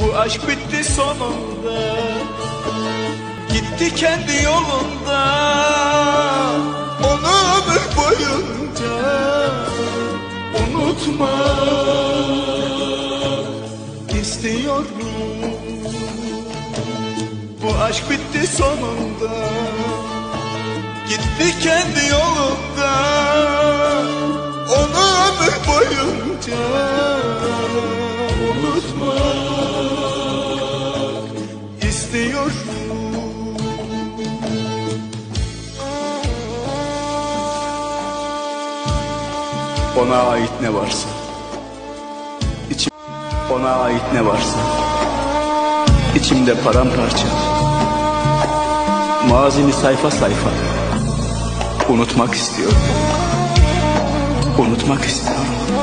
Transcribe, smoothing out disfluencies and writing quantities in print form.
Bu aşk bitti sonunda, gitti kendi yolunda. Onu ömür boyunca unutmak istiyorum. Bu aşk bitti sonunda, gitti kendi yolunda. Onu ömür boyunca unutmak istiyorum. Ona ait ne varsa, ona ait ne varsa, içimde paramparça. Mazini sayfa sayfa unutmak istiyorum. Unutmak istiyorum.